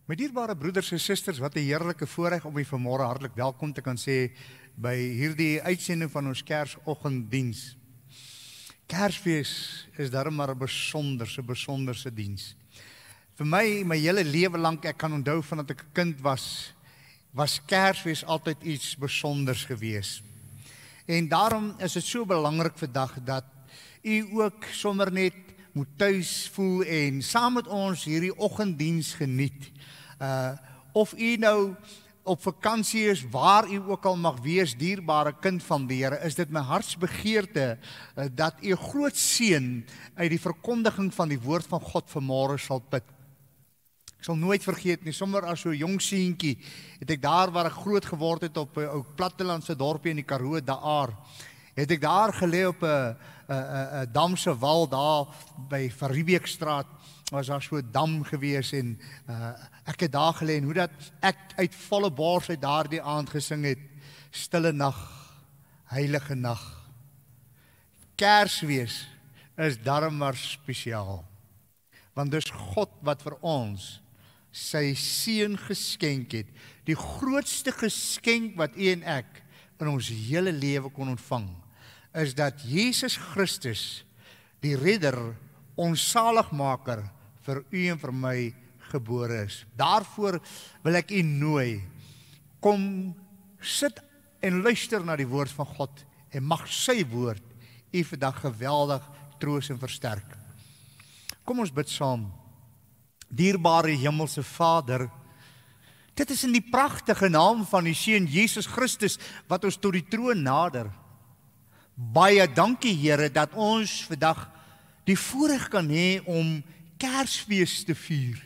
My dierbare broeders en susters, wat 'n heerlike voorreg om u vanmôre hartlik welkom te kan sê by hierdie uitsending van ons Kersoggenddiens. Kersfees is daarom maar 'n besonderse diens. Vir my hele lewe lank, ek kan onthou vandat ek 'n kind was Kersfees altyd iets besonders gewees. En daarom is dit so belangrik vandag dat u ook sommer net moet tuis voel en saam met ons hierdie oggenddiens geniet. Of u nou op vakansie is, waar u ook al mag wees, dierbare kind van die Here, is dit my hartsbegeerte dat u 'n groot seën uit die verkondiging van die woord van God vanmôre sal put. Ek sal nooit vergeet nie, sommer as so 'n jong seentjie, het ek daar waar ek groot geword het op 'n ou plattelandse dorpie in die Karoo daar, het ek daar gelê op 'n damse wal daar by Verriebeekstraat. Was daar so 'n dam gewees en ek het daar gelê en hoe dat ek uit volle bors uit daardie aand gesing het, stille nag, heilige nag. Kersfees is darm maar spesiaal, want dis God wat vir ons sy seun geskenk het, die grootste geskenk wat u en ek in ons hele lewe kon ontvang, is dat Jesus Christus, die redder, ons saligmaker, vir u en vir my gebore is. Daarvoor wil ek u nooi, kom sit en luister na die woord van God en mag sy woord u vandag geweldig troos en versterk. Kom ons bid saam. Dierbare hemelse Vader, dit is in die pragtige naam van die Seun Jesus Christus wat ons tot die troon nader. Baie dankie Here dat ons vandag die voorreg kan hê om Kersfees te vier.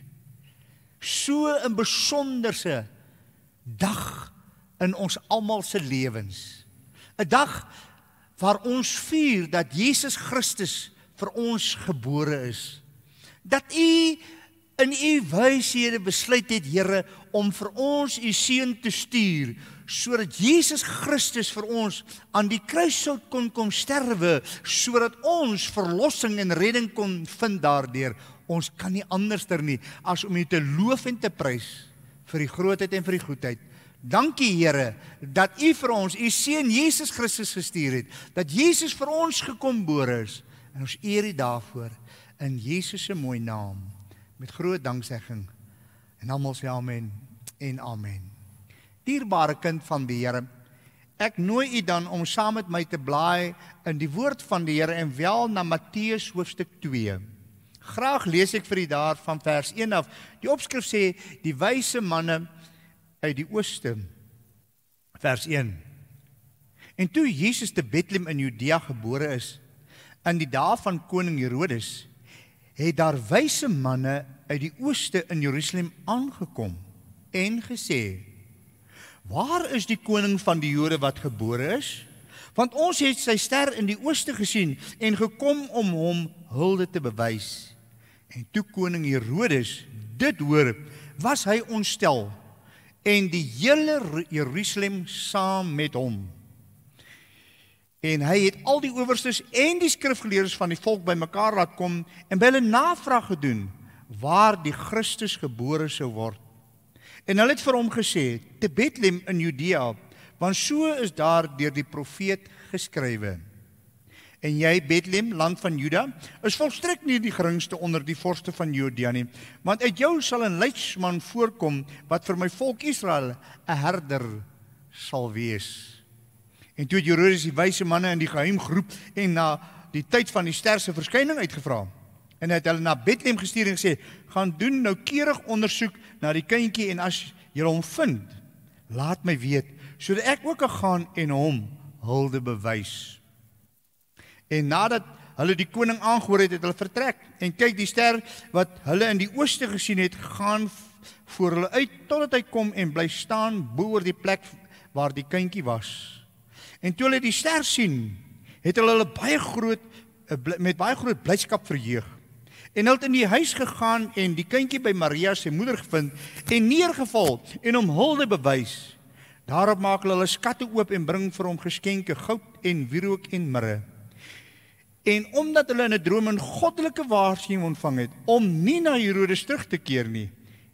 So 'n besonderse dag in ons almal se lewens. 'n Dag waar ons vier dat Jesus Christus vir ons gebore is. Dat u in u wyshede besluit het, Here, om vir ons u seun te stuur, sodat Jesus Christus vir ons aan die kruishout kon kom sterwe, sodat ons verlossing en redding kon vind daardeur. Ons kan nie anderster nie as om u te loof en te prys vir die grootheid en vir die goedheid. Dankie Here, dat u vir ons u seun Jesus Christus gestuur het, dat Jesus vir ons gekombore is, en ons eer u daarvoor, in Jesus se mooi naam, met groot danksegging, en almal sê amen en amen. Dierbare kind van die Here, ek nooi u dan om saam met my te blaai in die woord van die Here en wel na Matteus hoofstuk 2. Graag lees ek vir u daar van vers 1 af. Die opskrif sê, die wyse manne uit die ooste. Vers 1. En toe Jesus te Bethlehem in Judea gebore is, in die dae van koning Herodes, het daar wyse manne uit die ooste in Jerusalem aangekom en gesê, waar is die koning van die Jode wat gebore is? Want ons het sy ster in die ooste gesien en gekom om hom hulde te bewys. En toe koning Herodes dit hoor, was hy ontstel en die hele Jerusalem saam met hom. En hy het al die owerstes en die skrifgeleerdes van die volk bymekaar laat kom en by hulle navraag gedoen waar die Christus gebore sou word. En hulle het vir hom gesê, te Bethlehem in Judea, want so is daar deur die profeet geskrywe. En jy, Bethlehem, land van Juda, is volstrek nie die geringste onder die vorste van Judea nie, want uit jou sal 'n leidsman voorkom wat vir my volk Israel 'n herder sal wees. En toe het Herodes die wyse manne in die geheim geroep en na die tyd van die ster se verskyning uitgevra. En hy het hulle na Bethlehem gestuur en gesê, gaan doen noukeurig ondersoek na die kindjie en as julle hom vind, laat my weet, sodat ek ook kan gaan en hom hulde bewys. En nadat hulle die koning aangehoor het, het hulle vertrek. En kyk, die ster wat hulle in die ooste gesien het, gaan voor hulle uit, totdat hy kom en bly staan bo oor die plek waar die kindjie was. En toe hulle die ster sien, het hulle met baie groot blydskap verheug. En hulle het in die huis gegaan en die kindjie by Maria sy moeder gevind en neergeval en hom hulde bewys. Daarop maak hulle skatte oop en bring vir hom geskenke, goud en wierook en mirre. En omdat hulle in 'n droom 'n goddelike waarskuwing ontvang het om nie na Herodes terug te keer nie,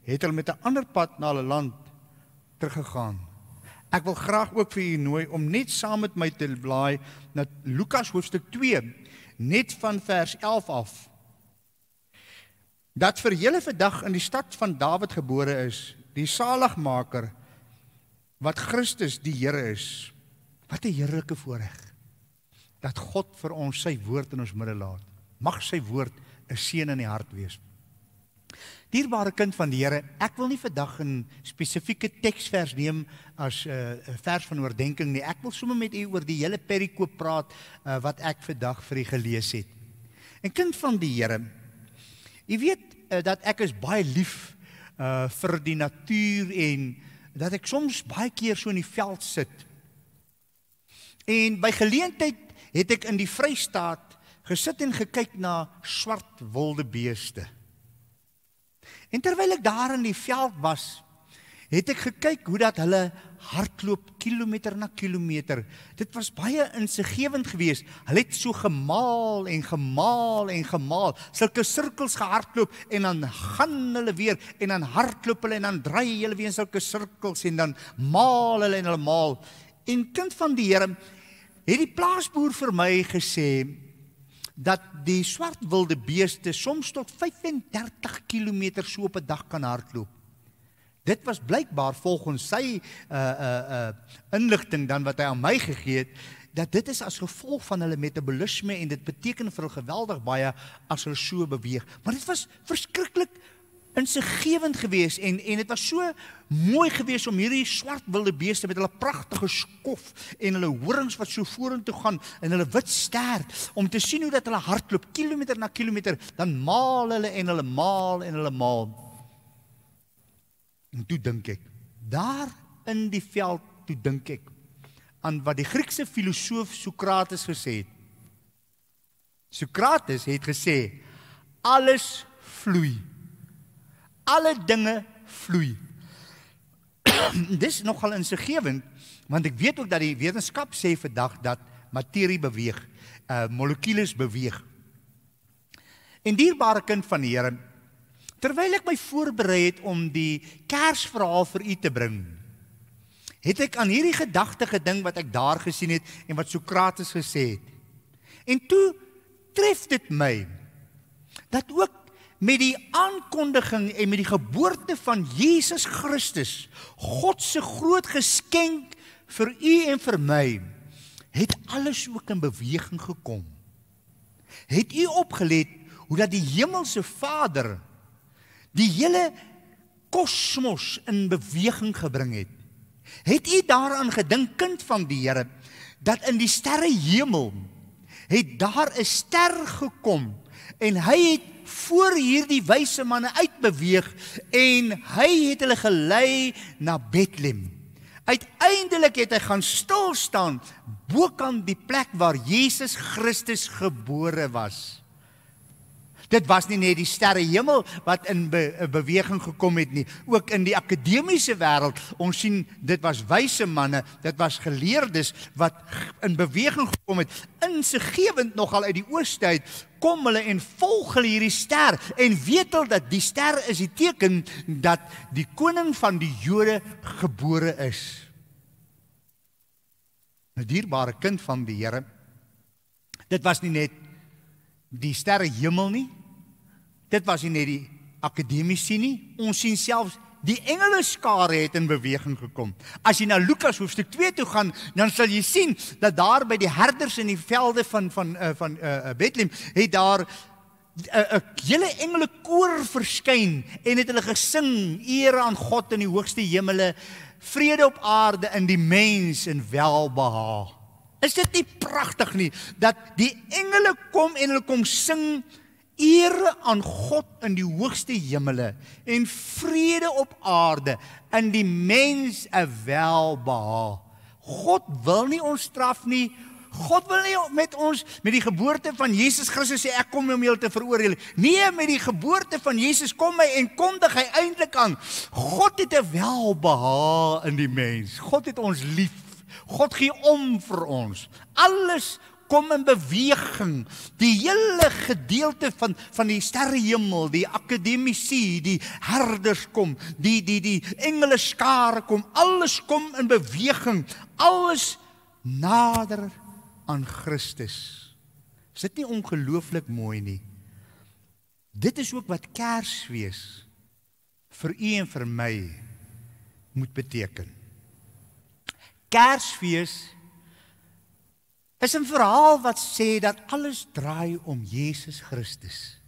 het hulle met 'n ander pad na hulle land teruggegaan. Ek wil graag ook vir u nooi om net saam met my te blaai na Lukas hoofstuk 2, net van vers 11 af. Dat vir julle vandag in die stad van Dawid gebore is, die saligmaker, wat Christus die Here is. Wat 'n heerlike voorreg, dat God vir ons sy woord in ons midde laat. Mag sy woord 'n seën in die hart wees. Dierbare kind van die Here, ek wil nie vandag 'n spesifieke teksvers neem as 'n vers van oordenking nie. Ek wil sommer met u oor die hele perikoop praat wat ek vandag vir u gelees het. En kind van die Here, u weet dat ek is baie lief vir die natuur en dat ek soms baie keer so in die veld sit. En by geleentheid het ek in die Vrystaat gesit en gekyk na swart wildebeeste. En terwyl ek daar in die veld was, het ek gekyk hoe dat hulle hardloop kilometer na kilometer. Dit was baie insiggewend geweest. Hulle het so gemaal en gemaal en gemaal, sulke sirkels gehardloop en dan gaan hulle weer en dan hardloop hulle en dan draai hulle weer in sulke sirkels en dan maal hulle en hulle maal. En kind van die Here, het die plaasboer vir my gesê dat die swart wildebeeste soms tot 35 km so op 'n dag kan hardloop. Dit was blykbaar volgens sy inligting dan wat hy aan my gegee het, dat dit is as gevolg van hulle metabolisme en dit beteken vir hulle geweldig baie as hulle so beweeg. Maar dit was verskriklik insiggewend geweest en dit was so mooi geweest om hierdie swart wildebeeste met hulle pragtige skof en hulle horings wat so vorentoe gaan en hulle wit stert, om te sien hoe dat hulle hardloop kilometer na kilometer, dan maal hulle en hulle maal en hulle maal. En toe dink ek, daar in die veld, toe dink ek aan wat die Griekse filosoof Sokrates gesê het. Sokrates het gesê, alles vloei. Alle dinge vloei. Dis nogal insiggewend, want ek weet ook dat die wetenskap sê vandag dat materie beweeg, molekules beweeg. En dierbare kind van die Here, terwyl ek my voorberei het om die Kersverhaal vir u te bring, het ek aan hierdie gedagte gedink wat ek daar gesien het en wat Sokrates gesê het. En toe tref dit my, dat ook met die aankondiging en met die geboorte van Jesus Christus, God se groot geskenk vir u en vir my, het alles ook in beweging gekom. Het u opgelet hoe dat die hemelse Vader die hele kosmos in beweging gebring het? Het u daaraan gedink, kind van die Here, dat in die sterrehemel het daar 'n ster gekom en hy het voor hierdie wyse manne uitbeweeg en hy het hulle gelei na Bethlehem. Uiteindelik het hy gaan stil staan bokant die plek waar Jesus Christus gebore was. Dit was nie net die sterrehemel wat in beweging gekom het nie, ook in die akademiese wêreld. Ons sien dit was wyse manne, dit was geleerdes wat in beweging gekom het. Insiggewend nogal uit die ooste uit kom hulle en volg hulle hierdie ster en weet hulle dat die ster is die teken dat die koning van die Jode gebore is. 'n dierbare kind van die Here, dit was nie net die sterrehemel nie, dit was nie net die akademici nie, ons sien selfs die engeleskare het in beweging gekom. As jy na Lukas hoofstuk 2 toe gaan, dan sal jy sien dat daar by die herders in die velde van Bethlehem het daar 'n hele engelekoor verskyn en het hulle gesing, ere aan God in die hoogste hemele, vrede op aarde in die mens en welbehaag. Is dit nie pragtig nie, dat die engele kom en hulle kom sing, ere aan God in die hoogste hemele en vrede op aarde in die mens 'n welbehaag. God wil nie ons straf nie. God wil nie met ons, met die geboorte van Jesus Christus sê, ek kom om julle te veroordeel. Nee, met die geboorte van Jesus kom hy en kondig hy eintlik aan. God het 'n welbehaag in die mens. God het ons lief. God gee om vir ons. Alles kom in beweging. Die hele gedeelte van die sterrehemel, die akademici, die herders kom, die engele skare kom, alles kom in beweging, alles nader aan Christus. Is dit nie ongelooflik mooi nie? Dit is ook wat Kersfees vir u en vir my moet beteken. Kersfees is 'n verhaal wat sê dat alles draai om Jesus Christus.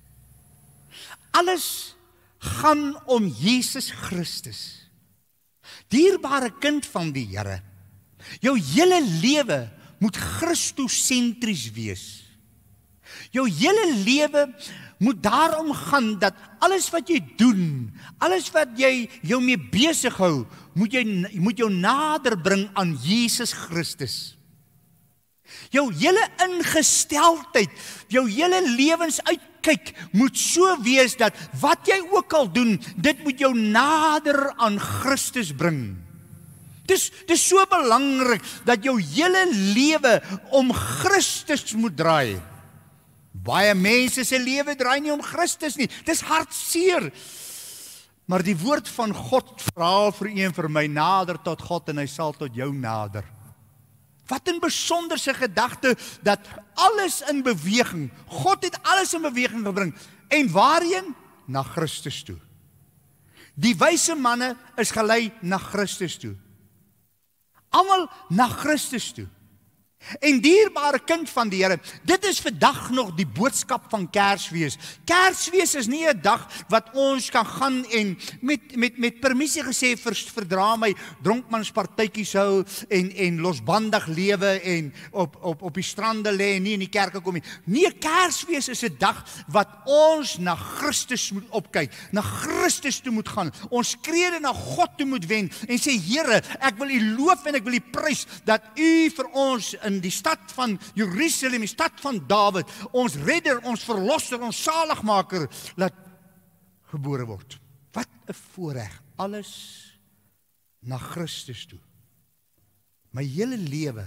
Alles gaan om Jesus Christus. Dierbare kind van die Here, jou hele lewe moet Christosentries wees. Jou hele lewe moet daarom gaan dat alles wat jy doen, alles wat jy jou mee besig hou, moet jou nader bring aan Jesus Christus. Jou hele ingesteldheid, jou hele lewensuitkyk moet so wees dat wat jy ook al doen, dit moet jou nader aan Christus bring. Dis so belangrik dat jou hele lewe om Christus moet draai. Baie mense se lewe draai nie om Christus nie. Dis hartseer. Maar die woord van God vra vir u en vir my, nader tot God en hy sal tot jou nader. Wat 'n besonderse gedagte dat alles in beweging. God het alles in beweging gebring. En waarheen? Na Christus toe. Die wyse manne is gelei na Christus toe. Almal na Christus toe. En dierbare kind van die Here, dit is vandag nog die boodskap van Kersfees. Kersfees is nie 'n dag wat ons kan gaan en met permissie gesê verdra my dronkmanspartytjies hou en losbandig lewe en op die strande lê en nie in die kerke kom nie. Nee, Kersfees is 'n dag wat ons na Christus moet opkyk, na Christus toe moet gaan. Ons krede na God toe moet wend en sê, Here, ek wil u loof en ek wil u prys dat u vir ons in die stad van Jerusalem, die stad van Dawid, ons redder, ons verlosser, ons saligmaker, laat gebore word. Wat 'n voorreg, alles na Christus toe. My hele lewe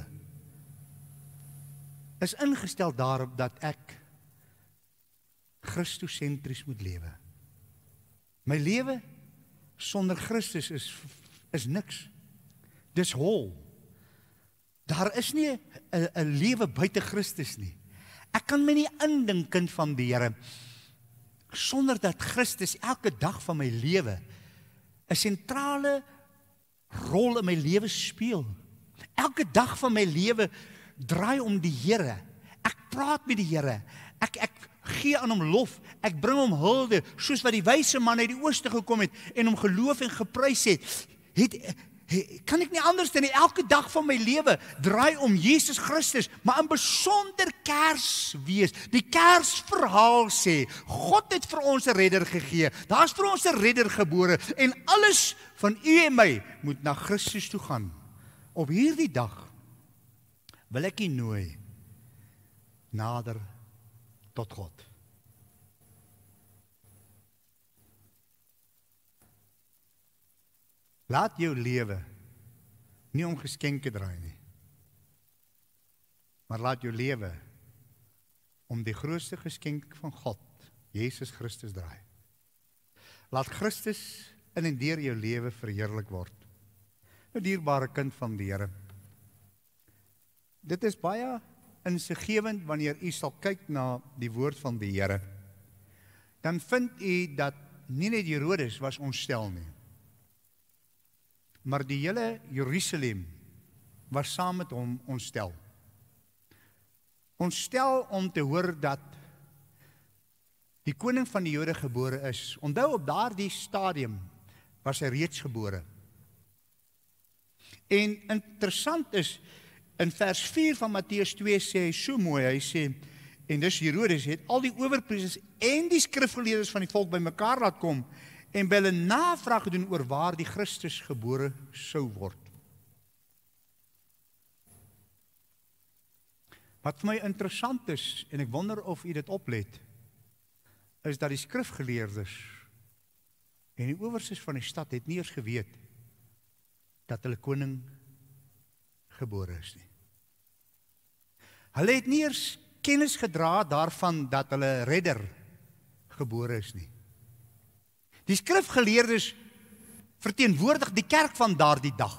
is ingestel daarop dat ek Christosentries moet lewe. My lewe sonder Christus is niks. Dis hol. Daar is nie 'n lewe buite Christus nie. Ek kan my nie indink, kind van die Here, sonder dat Christus elke dag van my lewe 'n sentrale rol in my lewe speel. Elke dag van my lewe draai om die Here. Ek praat met die Here. Ek gee aan hom lof. Ek bring hom hulde, soos wat die wyse man uit die ooste gekom het en hom geloof en geprys het. Kan ek nie anders dan elke dag van my lewe draai om Jesus Christus, maar in besonder Kersfees. Die Kersverhaal sê, God het vir ons 'n redder gegee. Daar's vir ons 'n redder gebore en alles van u en my moet na Christus toe gaan. Op hierdie dag wil ek u nooi nader tot God. Laat jou lewe nie om geskenke draai nie, maar laat jou lewe om die grootste geskenk van God, Jesus Christus, draai. Laat Christus in en deur jou lewe verheerlik word. Nou, dierbare kind van die Here, dit is baie insiggewend wanneer u sal kyk na die woord van die Here, dan vind u dat nie net Herodes was ontstel nie, maar die hele Jerusalem was saam met hom ontstel. Ontstel om te hoor dat die koning van die Jode gebore is. Onthou, op daardie stadium was hy reeds gebore. En interessant is, in vers 4 van Matteus 2 sê hy so mooi, hy sê, en dus Herodes het al die owerpriesters en die skrifgeleerdes van die volk bymekaar laat kom, en by hulle navraag gedoen oor waar die Christus gebore sou word. Wat vir my interessant is, en ek wonder of u dit oplet, is dat die skrifgeleerdes en die owerses van die stad het nie eers geweet dat hulle koning gebore is nie. Hulle het nie eers kennis gedra daarvan dat hulle redder gebore is nie. Die skrifgeleerdes verteenwoordig die kerk van daardie dag.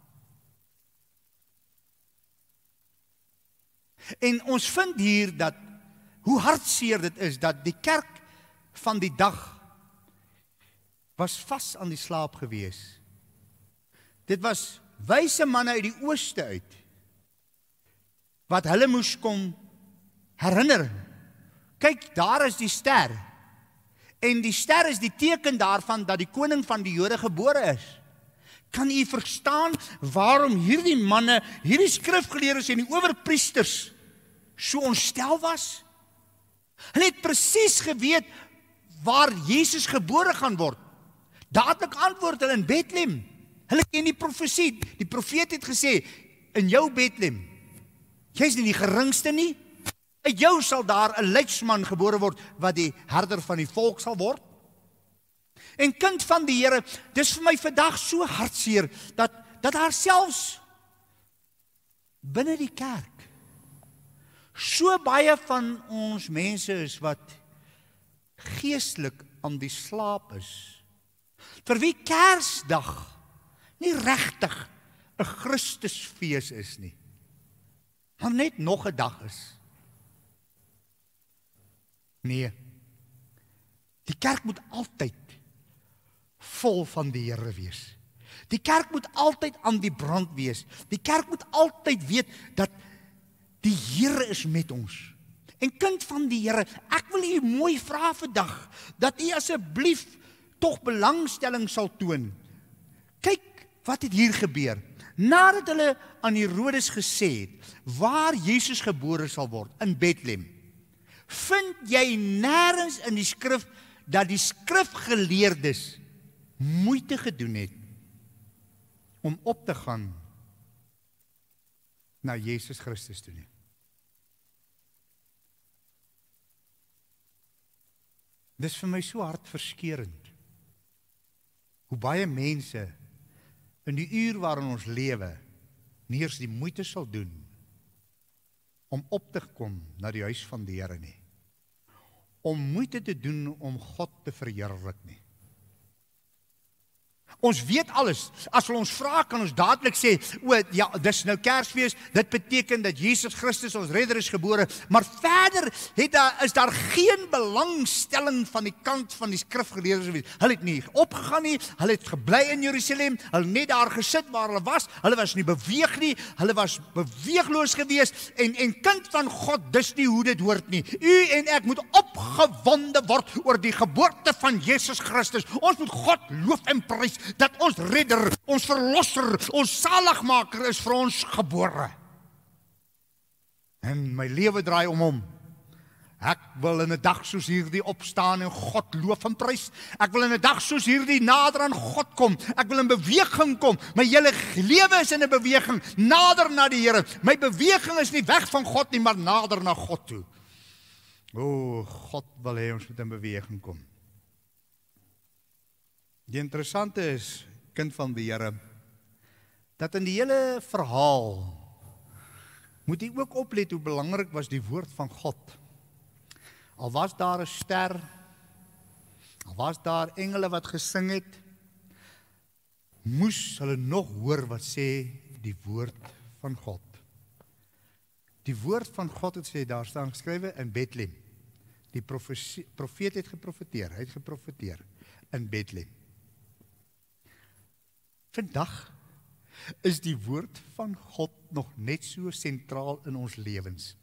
En ons vind hier dat, hoe hartseer dit is, dat die kerk van die dag was vas aan die slaap gewees. Dit was wyse manne uit die ooste uit, wat hulle moes kom herinner. Kyk, daar is die ster. En die ster is die teken daarvan dat die koning van die Jode gebore is. Kan u verstaan waarom hierdie manne, hierdie skrifgeleerdes en die owerpriesters so ontstel was? Hulle het presies geweet waar Jesus gebore gaan word. Dadelik antwoord hulle in Bethlehem. Hulle ken die profesie. Die profeet het gesê, in jou Bethlehem, jy is nie die geringste nie. Uit jou sal daar 'n leidsman gebore word, wat die herder van die volk sal word. En kind van die Here, dis vir my vandag so hartseer, dat daar selfs binne die kerk so baie van ons mense is wat geestelik aan die slaap is. Vir wie Kersdag nie regtig 'n Christusfees is nie, maar net nog 'n dag is. Nee, die kerk moet altyd vol van die Here wees. Die kerk moet altyd aan die brand wees. Die kerk moet altyd weet dat die Here is met ons. En kind van die Here, ek wil u mooi vra vandag, dat u asseblief tog belangstelling sal toon. Kyk wat het hier gebeur. Nadat hulle aan Herodes gesê het, waar Jesus gebore sal word, in Bethlehem, vind jy nêrens in die skrif dat die skrifgeleerdes moeite gedoen het om op te gaan na Jesus Christus toe nie. Dis vir my so hartverskeurend hoe baie mense in die uur waarin ons lewe nie eers die moeite sal doen om op te kom na die huis van die Here nie. Om moeite te doen om God te verheerlik nie. Ons weet alles. As hulle ons vra, kan ons dadelik sê, o ja, dis nou Kersfees, dit beteken dat Jesus Christus ons redder is gebore, maar verder is daar geen belangstelling van die kant van die skrifgeleerdes gewees. Hulle het nie opgegaan nie, hulle het gebly in Jerusalem, hulle net daar gesit waar hulle was nie beweeg nie, hulle was beweegloos gewees, en kind van God, dis nie hoe dit hoort nie. U en ek moet opgewonde word oor die geboorte van Jesus Christus. Ons moet God loof en prys, dat ons redder, ons verlosser, ons saligmaker is vir ons gebore. En my lewe draai om hom. Ek wil in 'n dag soos hierdie opstaan en God loof en prys. Ek wil in 'n dag soos hierdie nader aan God kom. Ek wil in beweging kom. My hele lewe is in 'n beweging, nader na die Here. My beweging is nie weg van God nie, maar nader na God toe. O, God wil hê ons moet in beweging kom. Die interessante is, kind van die Here, dat in die hele verhaal moet jy ook oplet hoe belangrik was die woord van God. Al was daar 'n ster, al was daar engele wat gesing het, moes hulle nog hoor wat sê die woord van God. Die woord van God het sê, daar staan geskrywe in Bethlehem. Die profeet het geprofeteer, hy het geprofeteer in Bethlehem. Vandag is die woord van God nog net so sentraal in ons lewens.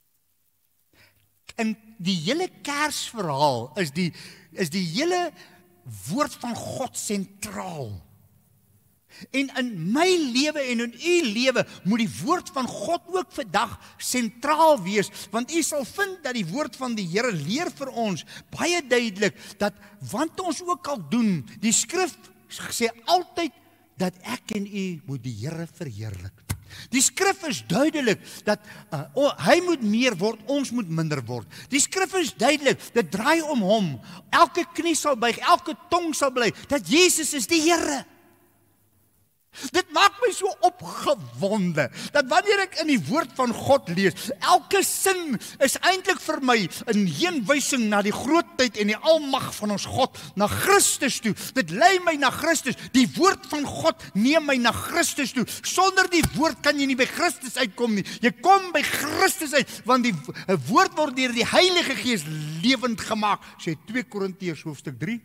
In die hele Kersverhaal is die hele woord van God sentraal. En in my lewe en in u lewe moet die woord van God ook vandag sentraal wees, want u sal vind dat die woord van die Here leer vir ons baie duidelik, dat wat ons ook al doen, die skrif sê altyd dat ek en u moet die Here verheerlik. Die skrif is duidelik dat hy moet meer word, ons moet minder word. Die skrif is duidelik, dit draai om hom. Elke knie sal buig, elke tong sal bely dat Jesus is die Here. Dit maak my so opgewonde, dat wanneer ek in die woord van God lees, elke sin is eintlik vir my 'n heenwysing na die grootheid en die almag van ons God, na Christus toe. Dit lei my na Christus. Die woord van God neem my na Christus toe. Sonder die woord kan jy nie by Christus uitkom nie. Jy kom by Christus uit, want die woord word deur die Heilige Gees lewend gemaak, sê 2 Korintiërs hoofstuk 3.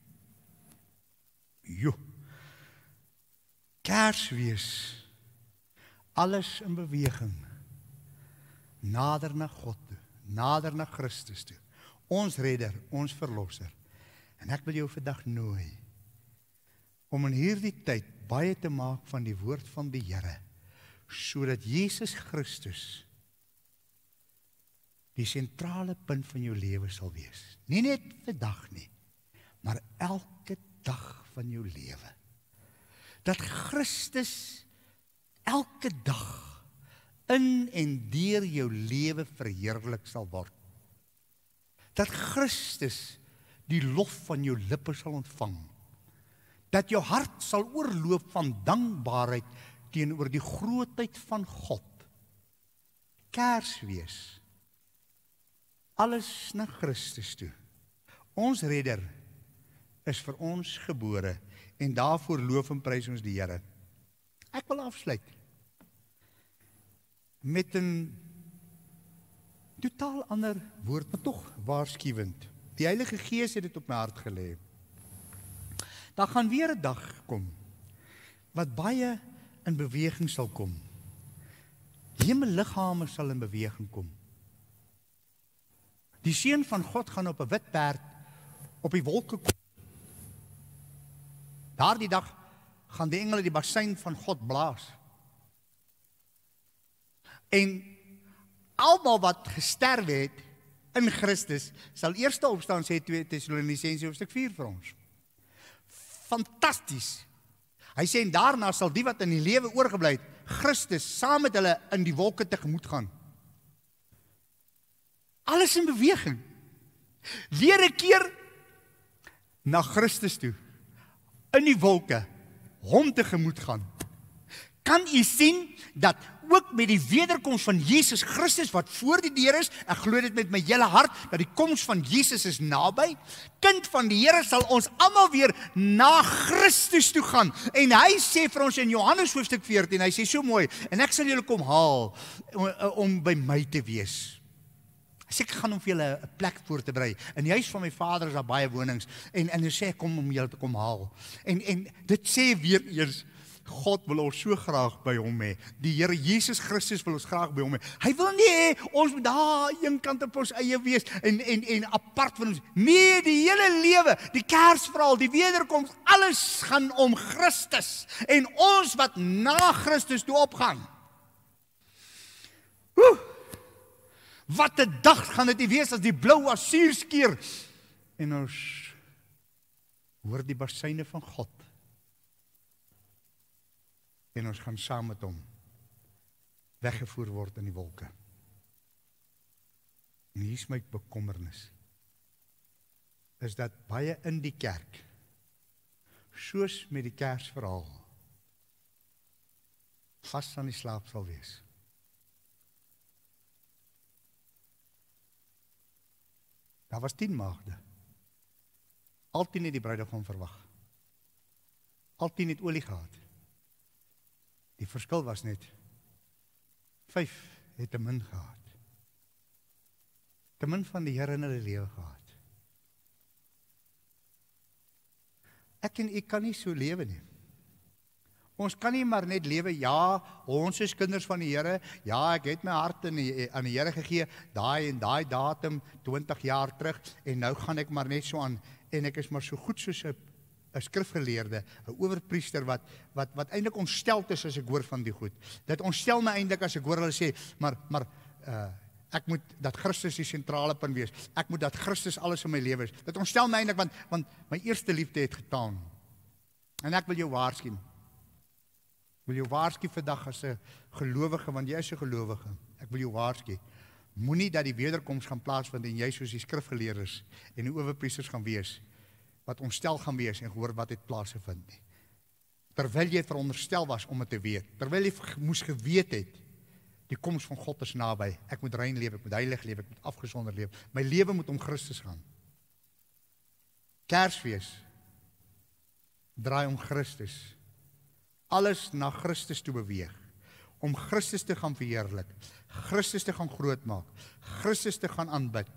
Kersfees, alles in beweging, nader na God toe, nader na Christus toe, ons redder, ons verlosser. En ek wil jou vandag nooi, om in hierdie tyd baie te maak van die woord van die Here, sodat Jesus Christus die sentrale punt van jou lewe sal wees. Nie net vandag nie, maar elke dag van jou lewe. Dat Christus elke dag in en deur jou lewe verheerlik sal word. Dat Christus die lof van jou lippe sal ontvang. Dat jou hart sal oorloop van dankbaarheid teenoor die grootheid van God. Kersfees. Alles na Christus toe. Ons redder is vir ons gebore. En daarvoor loof en prys ons die Here. Ek wil afsluit met 'n totaal ander woord, maar tog waarskuwend. Die Heilige Gees het dit op my hart gelê. Daar gaan weer 'n dag kom, wat baie in beweging sal kom. Hemelliggame sal in beweging kom. Die Seun van God gaan op 'n wit perd op die wolke kom. Daardie dag gaan die engele die basuin van God blaas. En almal wat gesterwe het in Christus sal eers opstaan, sê 2 Tessalonisense hoofstuk 4 vir ons. Fantasties. Hy sê en daarna sal die wat in die lewe oorgebly het, Christus saam met hulle in die wolke tegemoet gaan. Alles in beweging. Weer 'n keer na Christus toe. In die wolke, hom tegemoet gaan. Kan u sien dat ook met die wederkoms van Jesus Christus wat voor die deur is, ek glo dit met my hele hart, dat die koms van Jesus is naby. Kind van die Here sal ons almal weer na Christus toe gaan. En hy sê vir ons in Johannes hoofstuk 14, hy sê so mooi, en ek sal julle kom haal om by my te wees. Ek gaan om vir julle 'n plek voor te berei. In die huis van my Vader is daar baie wonings. En hy sê ek kom om julle te kom haal. En dit sê weer eers, God wil ons so graag by hom hê. Die Here Jesus Christus wil ons graag by hom hê. Hy wil nie hê ons moet daar een kant op ons eie wees en apart van ons. Nee, die hele lewe, die Kersverhaal, die wederkoms, alles gaan om Christus. En ons wat na Christus toe opgaan. Wat 'n dag gaan dit wees as die blou Assuur skeer. En ons hoor die basuine van God. En ons gaan saam met hom weggevoer word in die wolke. En hier is my bekommernis. Is dat baie in die kerk, soos met die Kersverhaal, vas aan die slaap sal wees. Daar was 10 maagde. Al 10 het die bruidegom verwag. Al 10 het olie gehad. Die verskil was net 5 het te min gehad. Te min van die Here in hulle lewe gehad. Ek en ek kan nie so lewe nie. Ons kan nie maar net lewe, ja, ons is kinders van die Here, ja, ek het my hart aan die Here gegee, daai en daai datum, 20 jaar terug, en nou gaan ek maar net so aan, en ek is maar so goed soos 'n skrifgeleerde, 'n owerpriester wat eintlik ontsteld is as ek hoor van die goed. Dit ontstel my eintlik as ek hoor hulle sê, maar ek moet dat Christus die sentrale punt wees. Ek moet dat Christus alles in my lewe is. Dit ontstel my eintlik want my eerste liefde het getaan. En ek wil jou waarsku. Ek wil jou waarsku vandag as 'n gelowige, want jy is 'n gelowige. Ek wil jou waarsku. Moenie dat die wederkoms gaan plaasvind en jy soos die skrifgeleerdes en die owerpriesters gaan wees wat ontstel gaan wees en gehoor wat het plaasgevind nie. terwyl jy veronderstel was om dit te weet, terwyl jy moes geweet het, die koms van God is naby, ek moet rein lewe, ek moet heilig lewe, ek moet afgesonder lewe, my lewe moet om Christus gaan. Kersfees draai om Christus, alles na Christus toe beweeg, om Christus te gaan verheerlik, Christus te gaan grootmaak, Christus te gaan aanbid.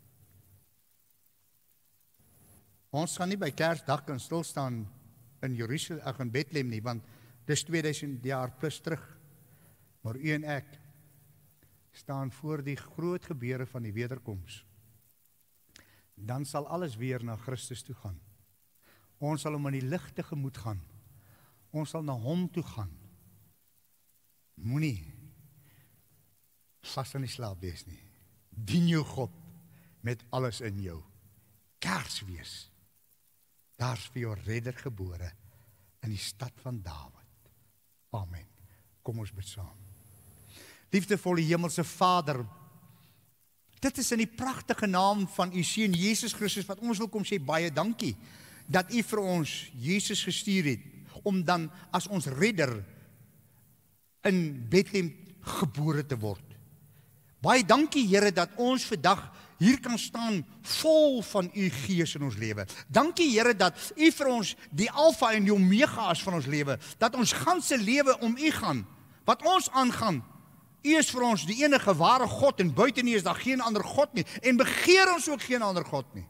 Ons gaan nie by Kersdag kan stilstaan in Jerusalem, in Bethlehem nie, want dis 2000 jaar plus terug. Maar u en ek staan voor die groot gebeure van die wederkoms. Dan sal alles weer na Christus toe gaan. Ons sal hom in die lig tegemoet gaan. Ons sal na hom toe gaan. Moenie vas in die slaap wees nie. Dien jou God met alles in jou. Kersfees. Daar's vir jou redder gebore in die stad van Dawid. Amen. Kom ons bid saam. Liefdevolle hemelse Vader, dit is in die pragtige naam van u seun Jesus Christus wat ons wil kom sê baie dankie dat u vir ons Jesus gestuur het om dan as ons redder in Bethlehem gebore te word. Baie dankie Here dat ons vandag hier kan staan vol van u gees in ons lewe. Dankie Here dat u vir ons die alfa en die omega is van ons lewe, dat ons ganse lewe om u gaan, wat ons aangaan. U is vir ons die enige ware God en buite nie is daar geen ander God nie en begeer ons ook geen ander God nie.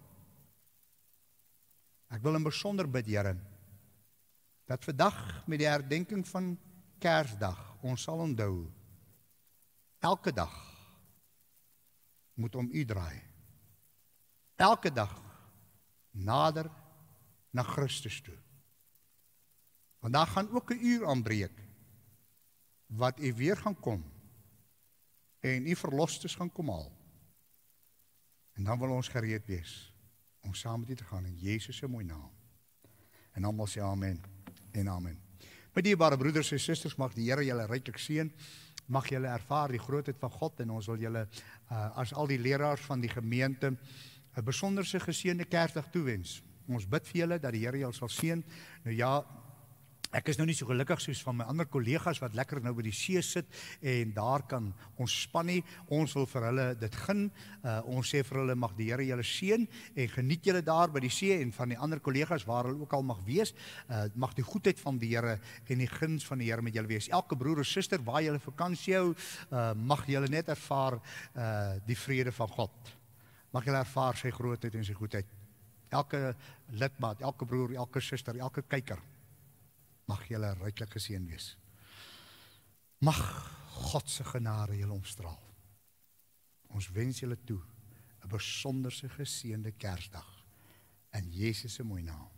Ek wil in besonder bid Here, dat vandag met die herdenking van Kersdag ons sal onthou, elke dag moet om u draai. Elke dag nader na Christus toe. Want daar gaan ook 'n uur aanbreek, wat u weer gaan kom, en u verlosters gaan kom haal. En dan wil ons gereed wees, om saam met u te gaan in Jesus se mooi naam. En almal sê amen en amen. My dierbare broeders en susters, mag die Here julle ryklik seën. Mag julle ervaar die grootheid van God en ons wil julle as al die leraars van die gemeente 'n besonderse geseënde Kersdag toewens. Ons bid vir julle dat die Here julle sal seën. Nou ja, ek is nou nie so gelukkig soos van my ander kollegas wat lekker nou by die see sit en daar kan ontspan nie. Ons wil vir hulle dit gun. Ons sê vir hulle mag die Here julle seën en geniet julle daar by die see en van die ander kollegas waar hulle ook al mag wees. Mag die goedheid van die Here en die guns van die Here met julle wees. Elke broer of suster waar julle vakansie hou, mag julle net ervaar die vrede van God. Mag julle ervaar sy grootheid en sy goedheid. Elke lidmaat, elke broer, elke suster, elke kyker, mag julle ryklik geseën wees. Mag God se genade julle omstraal. Ons wens julle toe 'n besonderse geseënde Kersdag in Jesus se mooi naam.